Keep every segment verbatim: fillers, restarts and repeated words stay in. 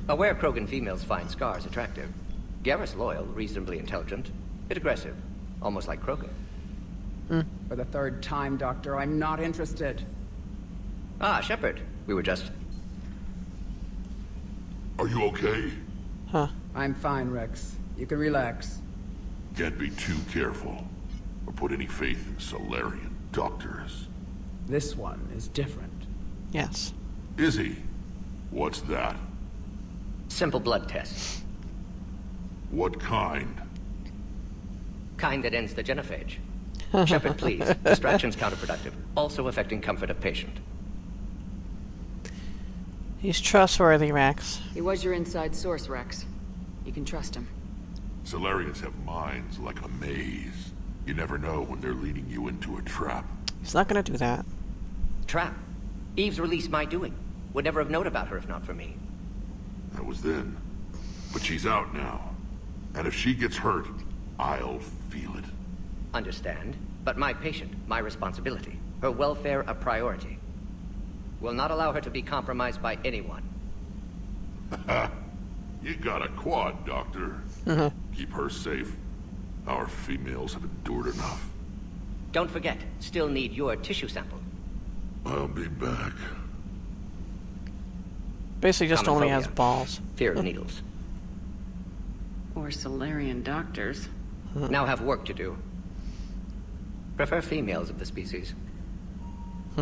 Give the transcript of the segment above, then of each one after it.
Aware Krogan females find scars attractive. Garrus loyal, reasonably intelligent, bit aggressive, almost like Krogan. Mm. For the third time, Doctor, I'm not interested. Ah, Shepard. We were just... Are you okay? Huh. I'm fine, Rex. You can relax. Can't be too careful, or put any faith in Solarian doctors. This one is different. Yes. Is he? What's that? Simple blood test. What kind? Kind that ends the genophage. Shepard, please. Distraction's counterproductive, also affecting comfort of patient. He's trustworthy, Rex. He was your inside source, Rex. You can trust him. Solarians have minds like a maze. You never know when they're leading you into a trap. He's not gonna do that. Trap? Eve's release my doing. Would never have known about her if not for me. That was then. But she's out now. And if she gets hurt, I'll feel it. Understand. But my patient, my responsibility. Her welfare a priority. Will not allow her to be compromised by anyone. You got a quad, Doctor. Uh-huh. Keep her safe. Our females have endured enough. Don't forget, still need your tissue sample. I'll be back. Basically just Common only phobia. has balls. Fear of needles. Or Solarian doctors. Now have work to do. Prefer females of the species. Hmm.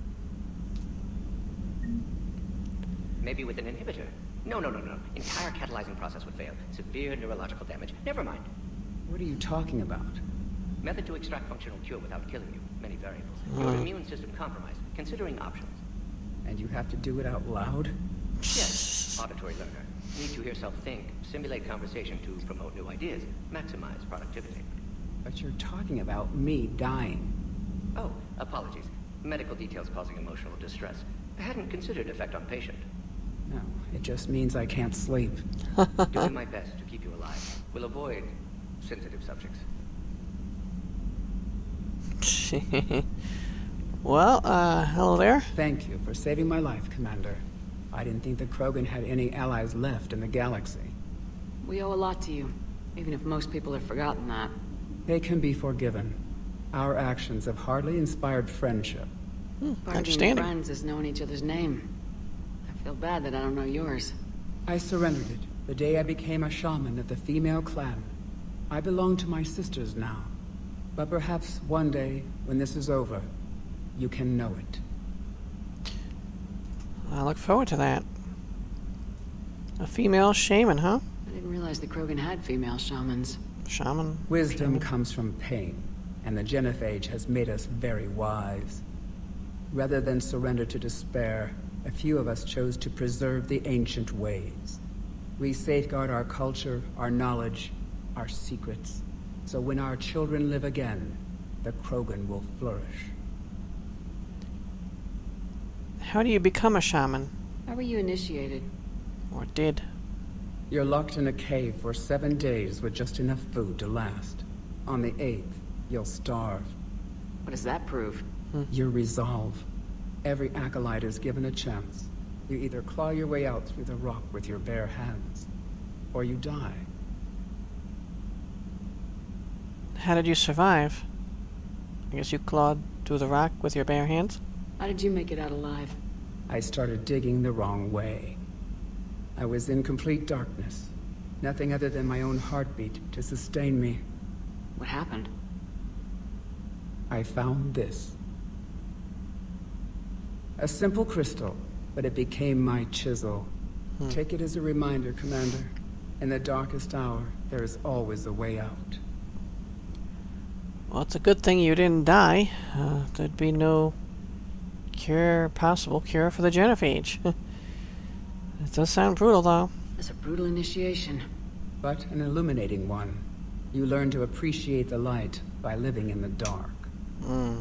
Maybe with an inhibitor. No, no, no, no. Entire catalyzing process would fail. Severe neurological damage. Never mind. What are you talking about? Method to extract functional cure without killing you. Many variables. Your immune system compromised. Considering options. And you have to do it out loud? Yes. Auditory learner. Need to hear self-think. Simulate conversation to promote new ideas. Maximize productivity. But you're talking about me dying. Oh, apologies. Medical details causing emotional distress. I hadn't considered effect on patient. No, it just means I can't sleep. Doing my best to keep you alive. Will avoid sensitive subjects. Well, uh, hello there. Thank you for saving my life, Commander. I didn't think the Krogan had any allies left in the galaxy. We owe a lot to you, even if most people have forgotten that. They can be forgiven. Our actions have hardly inspired friendship. Hmm, Part of being understanding. friends is knowing each other's name. I feel bad that I don't know yours. I surrendered it the day I became a shaman of the female clan. I belong to my sisters now. But perhaps one day, when this is over, you can know it. I look forward to that. A female shaman, huh? I didn't realize the Krogan had female shamans. Shaman? Wisdom shaman. comes from pain, and the genophage has made us very wise. Rather than surrender to despair, a few of us chose to preserve the ancient ways. We safeguard our culture, our knowledge, our secrets. So when our children live again, the Krogan will flourish. How do you become a shaman? How were you initiated? Or did? You're locked in a cave for seven days with just enough food to last. On the eighth, you'll starve. What does that prove? Your resolve. Every acolyte is given a chance. You either claw your way out through the rock with your bare hands, or you die. How did you survive? I guess you clawed through the rock with your bare hands? How did you make it out alive? I started digging the wrong way. I was in complete darkness. Nothing other than my own heartbeat to sustain me. What happened? I found this. A simple crystal, but it became my chisel. Hmm. Take it as a reminder, Commander. In the darkest hour, there is always a way out. Well, it's a good thing you didn't die. Uh, there'd be no cure, possible cure for the genophage. It does sound brutal, though. It's a brutal initiation. But an illuminating one. You learn to appreciate the light by living in the dark. Mm.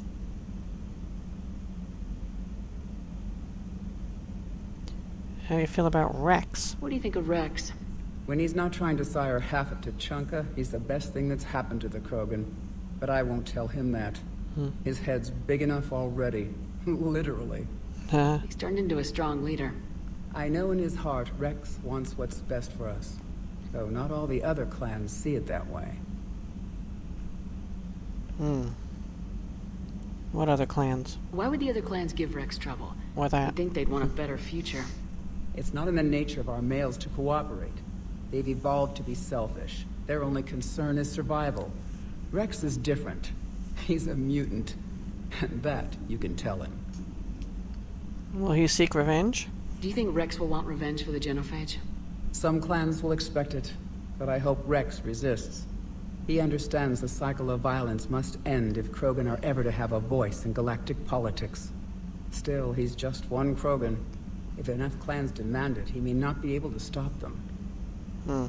How do you feel about Rex? What do you think of Rex? When he's not trying to sire half of Tuchanka, he's the best thing that's happened to the Krogan. But I won't tell him that. Hmm. His head's big enough already. Literally. Uh, He's turned into a strong leader. I know in his heart Rex wants what's best for us, though not all the other clans see it that way. Hmm. What other clans? Why would the other clans give Rex trouble? What that? You'd think they'd want a better future. It's not in the nature of our males to cooperate. They've evolved to be selfish. Their only concern is survival. Rex is different. He's a mutant. And that you can tell him. Will he seek revenge? Do you think Rex will want revenge for the genophage? Some clans will expect it, but I hope Rex resists. He understands the cycle of violence must end if Krogan are ever to have a voice in galactic politics. Still, he's just one Krogan. If enough clans demand it, he may not be able to stop them. Hmm.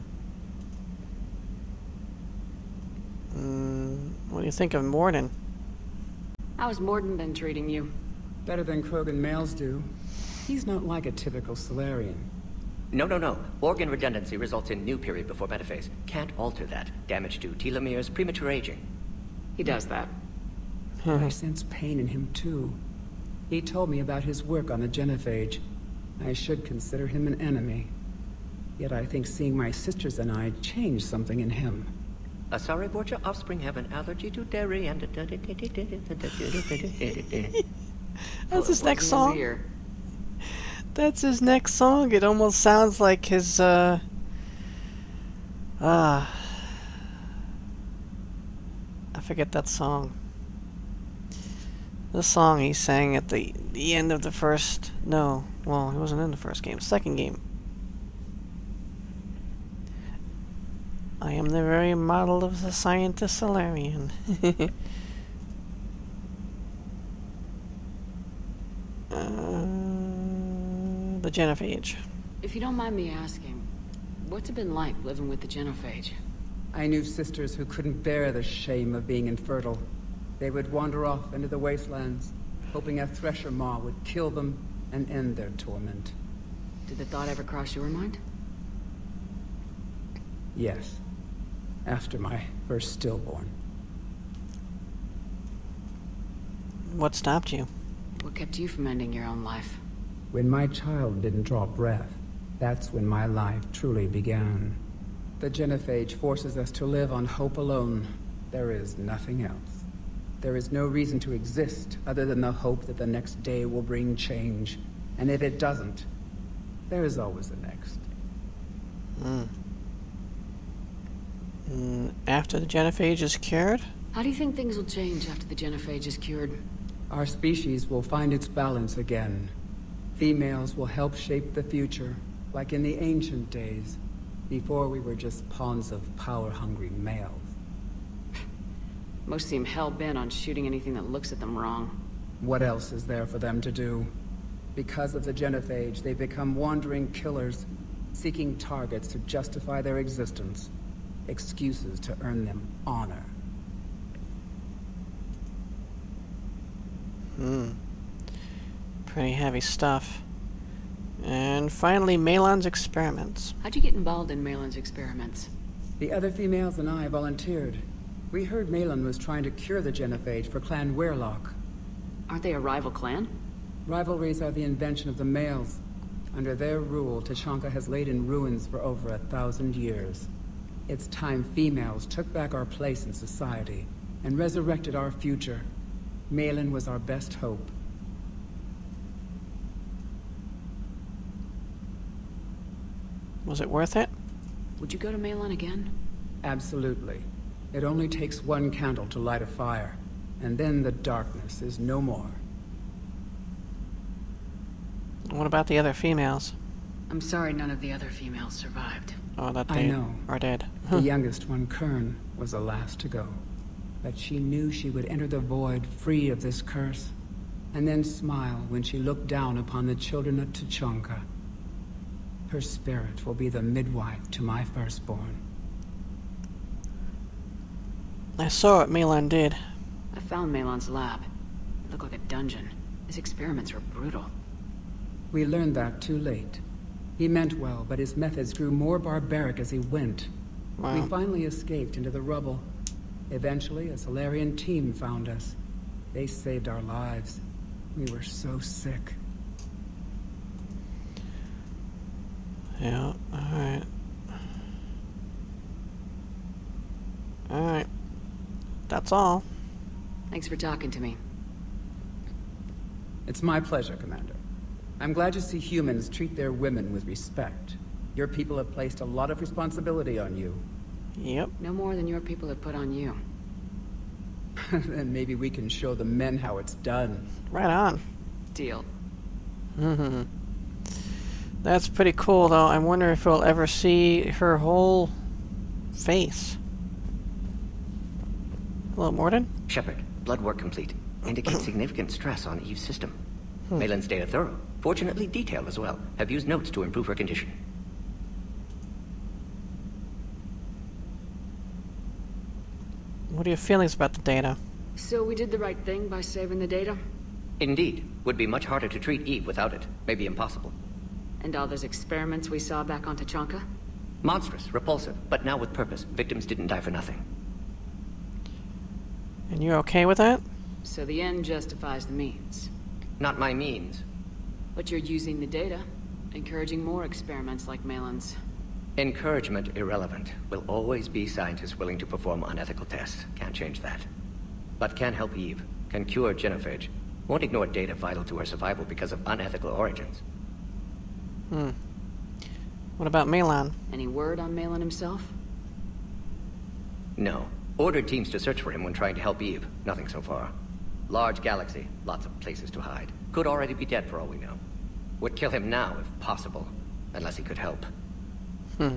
Mm, what do you think of Mordin? How's Mordin been treating you? Better than Krogan males do. He's not like a typical Solarian. No, no, no. Organ redundancy results in new period before metaphase. Can't alter that. Damage to telomeres, premature aging. He does that. I sense pain in him too. He told me about his work on the genophage. I should consider him an enemy. Yet I think seeing my sisters and I changed something in him. A sorry Borgia offspring have an allergy to dairy and... That's his next His song. ear. That's his next song. It almost sounds like his, uh... Ah... I forget that song. The song he sang at the, the end of the first... No, well, he wasn't in the first game. Second game. I am the very model of the scientist Solarian. uh... The genophage. If you don't mind me asking, what's it been like living with the genophage? I knew sisters who couldn't bear the shame of being infertile. They would wander off into the wastelands, hoping a thresher maw would kill them and end their torment. Did the thought ever cross your mind? Yes. After my first stillborn. What stopped you? What kept you from ending your own life? When my child didn't draw breath, that's when my life truly began. The genophage forces us to live on hope alone. There is nothing else. There is no reason to exist other than the hope that the next day will bring change. And if it doesn't, there is always the next. Mm. Mm, after the genophage is cured? How do you think things will change after the genophage is cured? Our species will find its balance again. Females will help shape the future, like in the ancient days, before we were just pawns of power-hungry males. Most seem hell-bent on shooting anything that looks at them wrong. What else is there for them to do? Because of the genophage, they become wandering killers, seeking targets to justify their existence, excuses to earn them honor. Hmm. Pretty heavy stuff. And finally, Malon's experiments. How'd you get involved in Malin's experiments? The other females and I volunteered. We heard Malon was trying to cure the genophage for Clan Weirlock. Aren't they a rival clan? Rivalries are the invention of the males. Under their rule, Tuchanka has laid in ruins for over a thousand years. It's time females took back our place in society and resurrected our future. Malon was our best hope. Was it worth it? Would you go to Malin again? Absolutely. It only takes one candle to light a fire, and then the darkness is no more. What about the other females? I'm sorry none of the other females survived. Oh, that I they know. are dead. The youngest one, Kern, was the last to go. But she knew she would enter the void free of this curse, and then smile when she looked down upon the children of Tuchanka. Her spirit will be the midwife to my firstborn. I saw what Malon did. I found Malon's lab. It looked like a dungeon. His experiments were brutal. We learned that too late. He meant well, but his methods grew more barbaric as he went. Wow. We finally escaped into the rubble. Eventually, a Solarian team found us. They saved our lives. We were so sick. Yeah, alright. Alright. That's all. Thanks for talking to me. It's my pleasure, Commander. I'm glad to see humans treat their women with respect. Your people have placed a lot of responsibility on you. Yep. No more than your people have put on you. Then maybe we can show the men how it's done. Right on. Deal. Mm-hmm. That's pretty cool, though. I wonder if we'll ever see her whole face. Hello, Mordin? Shepard, blood work complete. Indicates significant stress on Eve's system. Hmm. Malin's data thorough. Fortunately detailed as well. Have used notes to improve her condition. What are your feelings about the data? So we did the right thing by saving the data? Indeed. Would be much harder to treat Eve without it. Maybe impossible. And all those experiments we saw back on Tachanka? Monstrous, repulsive, but now with purpose. Victims didn't die for nothing. And you're okay with that? So the end justifies the means. Not my means. But you're using the data, encouraging more experiments like Malin's. Encouragement irrelevant. Will always be scientists willing to perform unethical tests. Can't change that. But can help Eve. Can cure genophage. Won't ignore data vital to her survival because of unethical origins. Hmm. What about Malin? Any word on Malin himself? No. Ordered teams to search for him when trying to help Eve. Nothing so far. Large galaxy. Lots of places to hide. Could already be dead for all we know. Would kill him now if possible. Unless he could help. Hmm.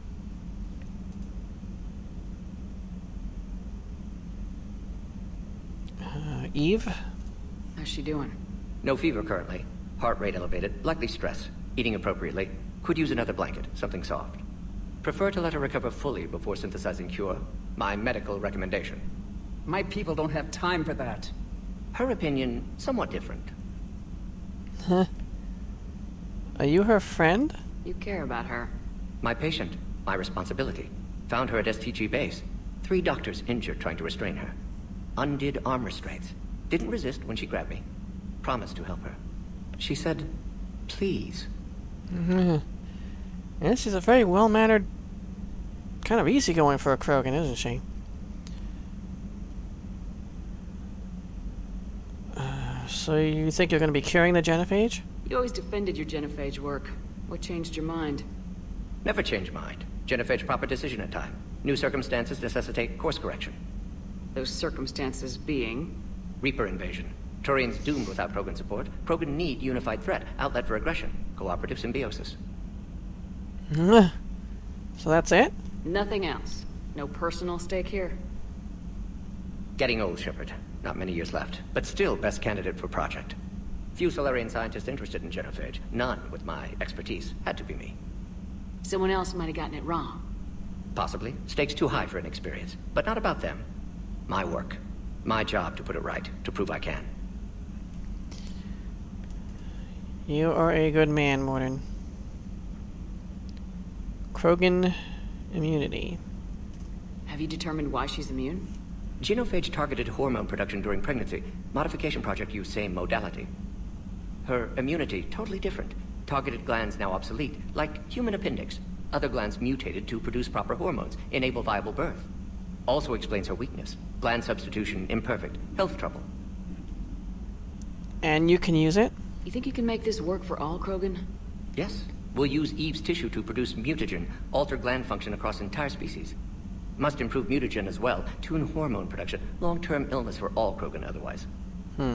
Uh, Eve? How's she doing? No fever currently. Heart rate elevated. Likely stress. Eating appropriately. Could use another blanket. Something soft. Prefer to let her recover fully before synthesizing cure. My medical recommendation. My people don't have time for that. Her opinion, somewhat different. Huh? Are you her friend? You care about her. My patient. My responsibility. Found her at S T G base. Three doctors injured trying to restrain her. Undid arm restraints. Didn't resist when she grabbed me. Promised to help her. She said, please. Mm-hmm. Yeah, she's a very well-mannered, kind of easygoing for a Krogan, isn't she? Uh, so you think you're going to be curing the genophage? You always defended your genophage work. What changed your mind? Never change mind. Genophage proper decision at time. New circumstances necessitate course correction. Those circumstances being? Reaper invasion. Turians doomed without Krogan support. Krogan need unified threat. Outlet for aggression. Cooperative symbiosis. So that's it? Nothing else. No personal stake here? Getting old, Shepard. Not many years left. But still best candidate for project. Few Solarian scientists interested in genophage. None with my expertise. Had to be me. Someone else might have gotten it wrong. Possibly. Stakes too high for inexperience. But not about them. My work. My job to put it right. To prove I can. You are a good man, Mordin. Krogan immunity. Have you determined why she's immune? Genophage targeted hormone production during pregnancy. Modification project used same modality. Her immunity, totally different. Targeted glands now obsolete, like human appendix. Other glands mutated to produce proper hormones, enable viable birth. Also explains her weakness. Gland substitution imperfect. Health trouble. And you can use it? You think you can make this work for all Krogan? Yes. We'll use Eve's tissue to produce mutagen, alter gland function across entire species. Must improve mutagen as well, tune hormone production. Long-term illness for all Krogan otherwise. Hmm.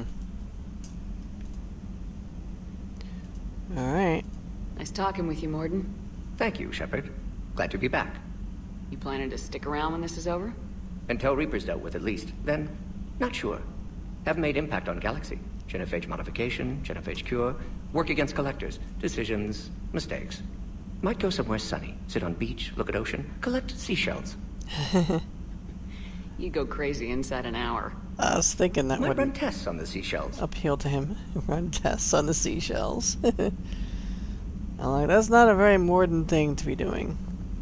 Alright. Nice talking with you, Mordin. Thank you, Shepard. Glad to be back. You planning to stick around when this is over? Until Reaper's dealt with, at least. Then, not sure. Have made impact on Galaxy. Genophage modification, genophage cure, work against collectors, decisions, mistakes. Might go somewhere sunny, sit on beach, look at ocean, collect seashells. You go crazy inside an hour. I was thinking that Might would run tests on the seashells. appeal to him. Run tests on the seashells. I'm like, that's not a very Mordin thing to be doing.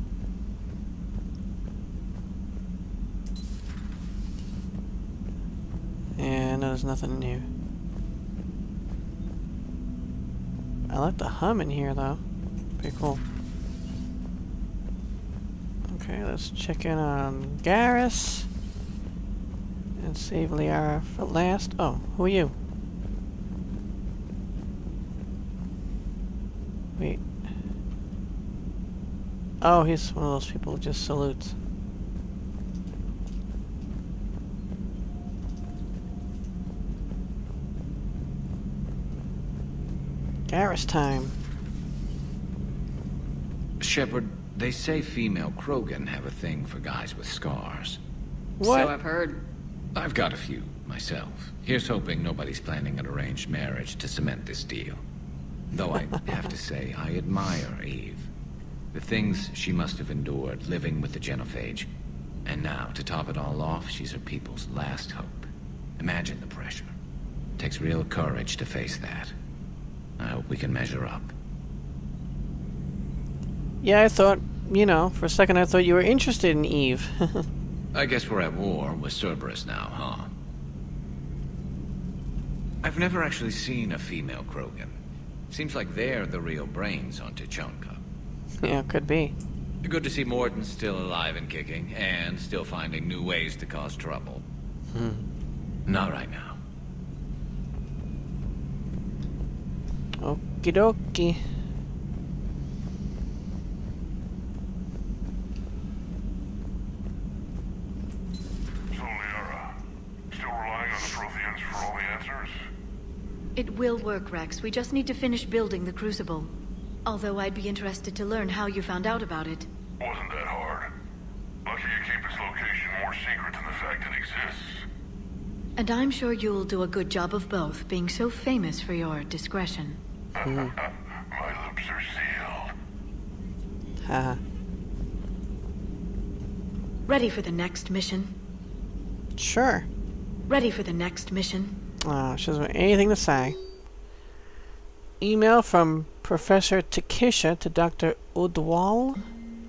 And there's nothing in here. I like the hum in here, though. Pretty cool. Okay, let's check in on Garrus. And save Liara for last. Oh, who are you? Wait. Oh, he's one of those people who just salutes. Garrus time. Shepard, they say female Krogan have a thing for guys with scars. What? So I've heard. I've got a few, myself. Here's hoping nobody's planning an arranged marriage to cement this deal. Though I have to say, I admire Eve. The things she must have endured living with the genophage. And now, to top it all off, she's her people's last hope. Imagine the pressure. It takes real courage to face that. I hope we can measure up. Yeah, I thought, you know, for a second I thought you were interested in Eve. I guess we're at war with Cerberus now, huh? I've never actually seen a female Krogan. Seems like they're the real brains on Tuchanka. Yeah, could be. Good to see Mordin still alive and kicking, and still finding new ways to cause trouble. Hmm. Not right now. Okie dokie. So, Liara, still relying on the Protheans for all the answers? It will work, Rex. We just need to finish building the Crucible. Although I'd be interested to learn how you found out about it. Wasn't that hard. Lucky you keep its location more secret than the fact it exists. And I'm sure you'll do a good job of both, being so famous for your discretion. My lips are sealed. Haha. Ready for the next mission? Sure. Ready for the next mission? Oh, she doesn't have anything to say. Email from Professor Takesha to Doctor Udwal.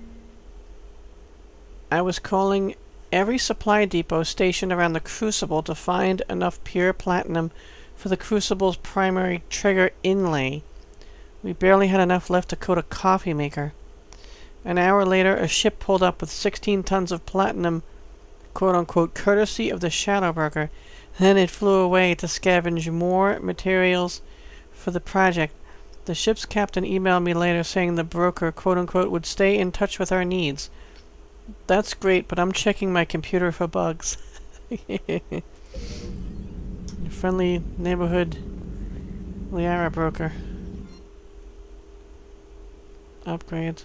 I was calling every supply depot stationed around the Crucible to find enough pure platinum for the Crucible's primary trigger inlay. We barely had enough left to coat a coffee maker. An hour later, a ship pulled up with sixteen tons of platinum, quote-unquote, courtesy of the Shadow Broker. Then it flew away to scavenge more materials for the project. The ship's captain emailed me later saying the broker, quote-unquote, would stay in touch with our needs. That's great, but I'm checking my computer for bugs. Friendly neighborhood Liara broker. Upgrades.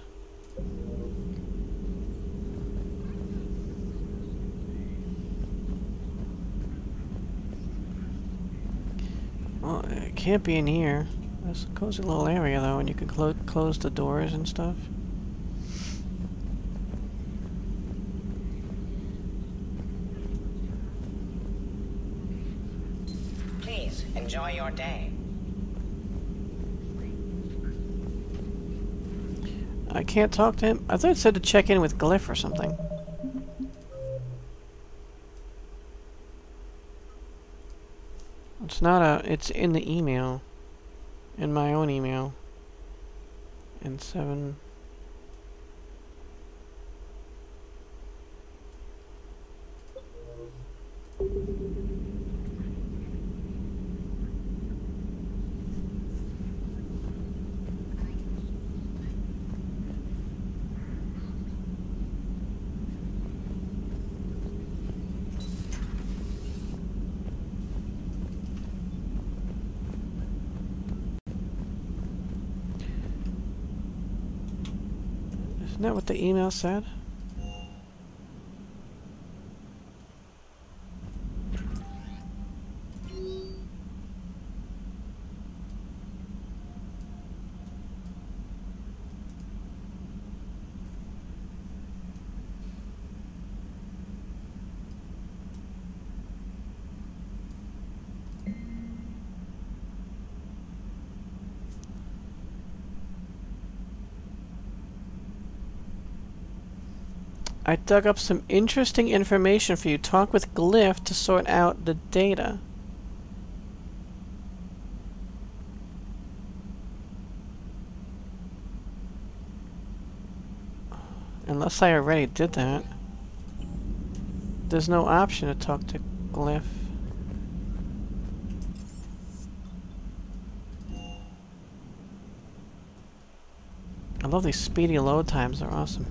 Well, it can't be in here. It's a cozy little area, though, and you can clo close the doors and stuff. Please, enjoy your day. I can't talk to him? I thought it said to check in with Glyph or something. It's not a... It's in the email. In my own email. And seven... Isn't that what the email said? I dug up some interesting information for you. Talk with Glyph to sort out the data. Unless I already did that. There's no option to talk to Glyph. I love these speedy load times, they're awesome.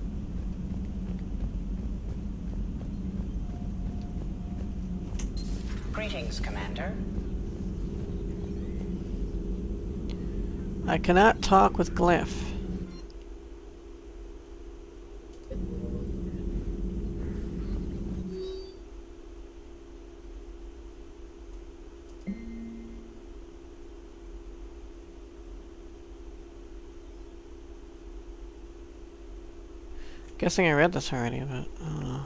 Greetings, Commander. I cannot talk with Glyph. Guessing I read this already, but I don't know.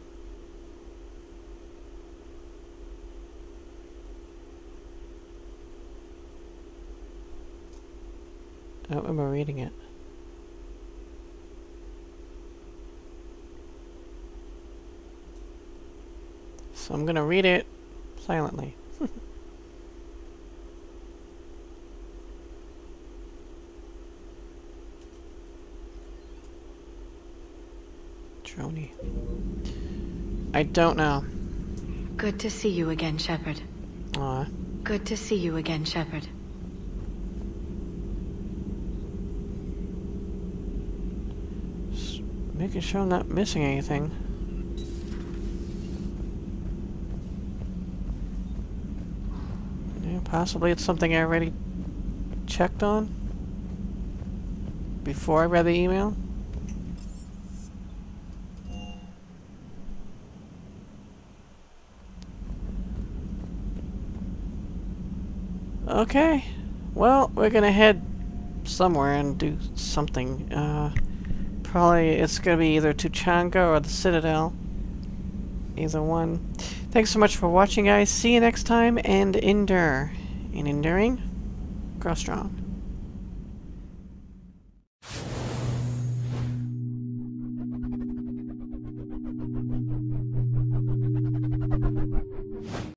I don't remember reading it. So I'm gonna read it silently. Droney. I don't know. Good to see you again, Shepard. Aw. Good to see you again, Shepard. Just making sure I'm not missing anything. Yeah, possibly it's something I already checked on before I read the email. Okay, well, we're gonna head somewhere and do something. Uh, probably it's gonna be either Tuchanka or the Citadel. Either one. Thanks so much for watching, guys. See you next time, and endure. In enduring, grow strong.